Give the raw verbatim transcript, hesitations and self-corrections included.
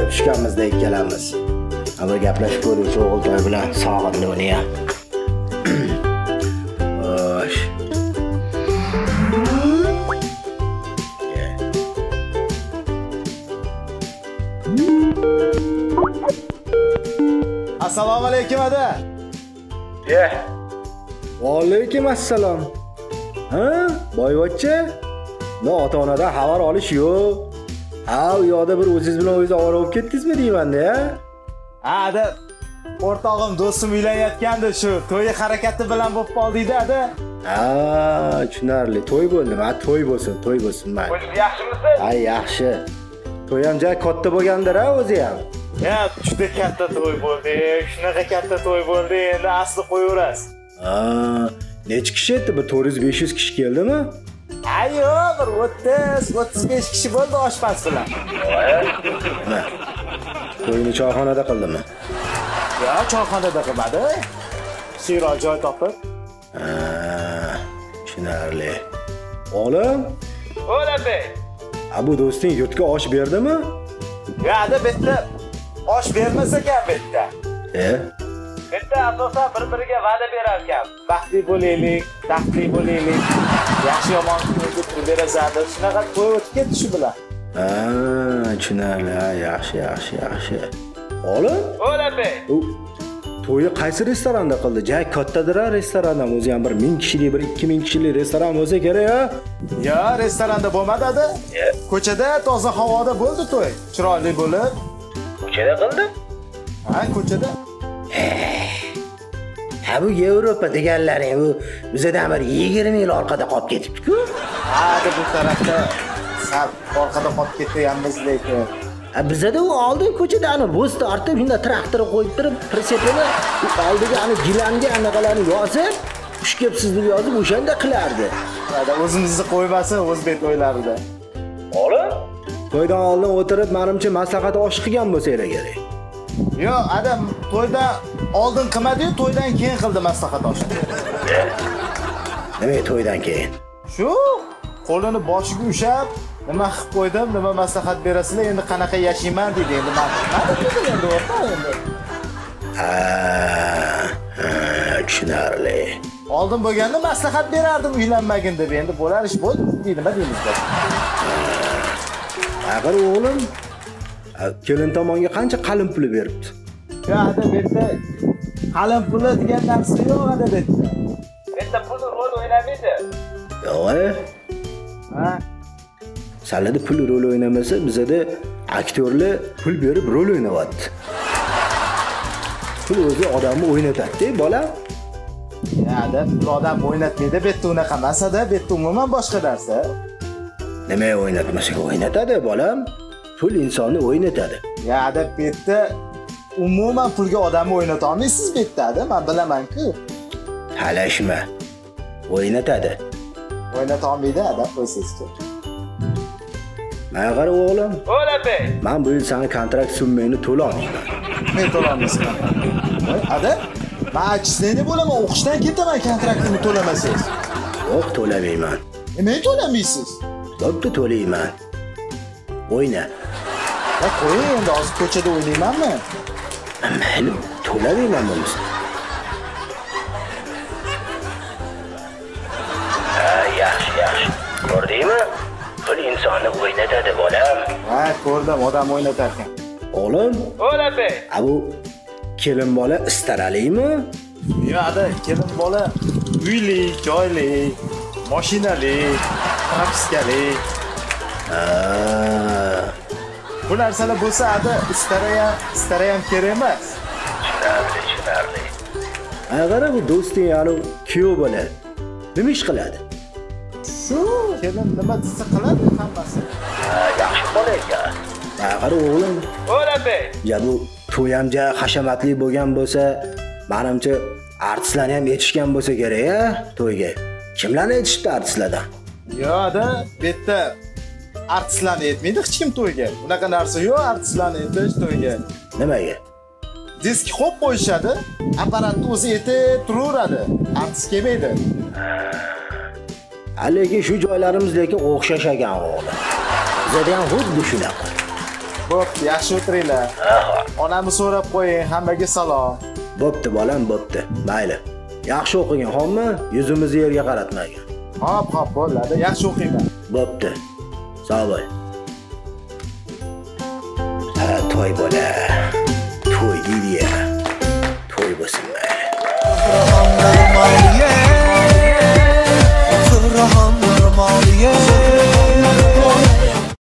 tushganmizda ikkalamiz. Bir gaplashib ko'ruvchi o'g'il to'y bilan sog'indim uni ham. Xo'sh. Assalomu alaykum ada. Ye. Va alaykum assalom. Ha? Boyvachcha? No, ota-onadan xabar olish yo'q. Ha, u yoqda bir o'zingiz bilan o'zingiz ovora bo'lib ketdingizmi deyman-da, ya? Ha, ada. O'rtog'im do'stim uylanayotgandi shu. To'y harakati bilan bo'lib qoldi-da, ada. Ha, tushunarli. To'y bo'ldi. Ha, to'y bo'lsin, to'y bo'lsin, mayli. O'zingiz yaxshimisiz? Ha, yaxshi. To'y ham joy katta bo'lgandir-a, o'zi ham. Ya, juda katta to'y bo'ldi. Shunaqa katta to'y bo'ldi. Endi asli qo'yaverasiz. Ha, necha kishi edi? Bir to'rt yuz besh yuz kishi keldimi? Ayo, bir o'ttiz o'ttiz besh kishi bo'ldi oshpaz bilan. Nima? To'yni choyxonada qildimi? Ya, choyxonada qilmadi. Siro joy topib. Ha, tushunarli. Olim? O'labey. Ha, bu do'sting yurtga osh berdimi? Ya, ada bitta osh bermasa ekan bitta. E? Bitta asosan bir-biriga va'da berar ekan. Baxtli bo'laylik, baxtli bo'laylik. Yaxshi yomon kunga berazadi. Shunaqa to'y o'tib ketdi shu bilan. Ha, tushunarli. Ha, yaxshi, yaxshi, yaxshi. Olim? O'labey. U to'yni qaysi restoranda qildi? Joy kattadir-a restoran ham, o'zi ham bir ming kishilik, bir ikki ming kishilik restoran bo'lsa kerak-a? Ya, restoranda bo'lmadi-da. Ko'chada toza havoda bo'ldi to'y. Chiroyli bo'lib. Ko'chada qildi? Ha, ko'chada. Ha, bu Yevropa deganlaring bu bizdan bir yigirma yil orqada qolib ketibdi-ku. Ha, bu tarafda sal orqada qolib ketganmiz lekin. Ha, bizda u oldin ko'chada ana bo'zda ortib, shunda traktor qo'yib turib, presepini oldiga ana gilamga anaqalarni yozib, xush kelibsiz deb yozib o'shanda qilardi. Ada o'zimizni qo'ymasin o'zbek to'ylarida. Olim? To'ydan oldin o'tirib, menimcha maslahat osh qilgan bo'lsa kerak. Yo'q, adam to'ydan oldin qilmadi-yu, to'ydan keyin qildi maslahat osh. Nima to'ydan keyin? Shu qo'lini boshiga ushab, nima qilib qo'ydim, nima maslahat berasizlar, endi qanaqa yashayman dedi. Endi men nima dedi endi o'rta endi. Ha, tushunarli. Oldin bo'lganda maslahat berardim uylanmagin deb, endi bo'lar ish bo'ldi, nima deymiz biz. Axir o'g'lim kelin tomonga qancha qalin puli beribdi? Ya, ada bitta qalin puli degan narsa yo'q ada bitta. Bitta pul rol o'ynamaydi. Yo'q. Ha? Salada pul rol o'ynamasa, bizda aktyorlar pul berib rol o'ynayapti. Pul o'zi odamni o'ynatadi, bola. Ya, ada odam o'ynatmaydi, bitta unaqa emas-da, bitta umuman boshqa narsa. Nima o'ynatmasa o'ynatadi, bolam. Pul insonni o'ynatadi. Ya, ada bitta umuman pulga odamni o'ynata olmaysiz bitta-da, men bilaman-ku. Talashma. O'ynatadi. O'ynata olmaydi ada qo'ysizchi. Mana qara o'g'lim. O'labey. Men bu yil sana kontrakt summangni to'la olmayman. Men to'la olmayman. Ada, men achchiqni bo'laman, o'qishdan ketaman kontraktni to'lamasangiz. Yo'q, to'lamayman. Men to'lamaysiz. Bo'pti, to'layman. O'yna. Ya, qo'ying endi, hozir ko'chada o'ynaymanmi? Mayli, to'lamayman bo'lsa. Ha, yaxshi, yaxshi. Ko'rdingmi? Pul insonni o'ynatadi, bolam. Ha, ko'rdim, odam o'ynatar ekan. O'g'lim? O'labey. Ha, bu kelin bola istaralimi? Yo, ada, kelin bola uyli, joyli, mashinali, propiskali. Ha. Bu narsalar bo'lsa, ada, istarayam, istarayam kerak emas. Tushunarli, tushunarli. Ha, qara bu do'sting, ya'ni kuyov bola. Nima ish qiladi? Shu kelin nima desa qiladi hammasi. Ha, yaxshi bola ekan. Ha, qara o'g'lim. O'labey. Ya bu to'yamja hashamatli bo'lgan bo'lsa, menimcha artistlarni ham yetishgan bo'lsa kerak-a to'yga. Kimlarni yetishdi artistlardan? Yo, ada, bitta artistlarni yetmaydi hech kim to'yga. Bunaqa narsa yo'q, artistlarni yetish to'yga. Nimaga? Disk qo'yib qo'yishadi, apparatni o'zi yetib turaveradi. Artist kelmaydi. Lekin shu joylarimiz lekin o'xshash ekan o'g'lim. Bizda ham xuddi shunaqa. Bo'pti, yaxshi o'tiringlar. Onamni so'rab qo'ying, hammaga salom. Bo'pti bolam, bo'pti. Mayli. Yaxshi o'qigin, xo'pmi? Yuzimizni yerga qaratmagin. Hop, hop, bo'ladi. Yaxshi o'qiyman. Bo'pti. Sog' bo'l. Ha, to'y bo'la. To'y deydi.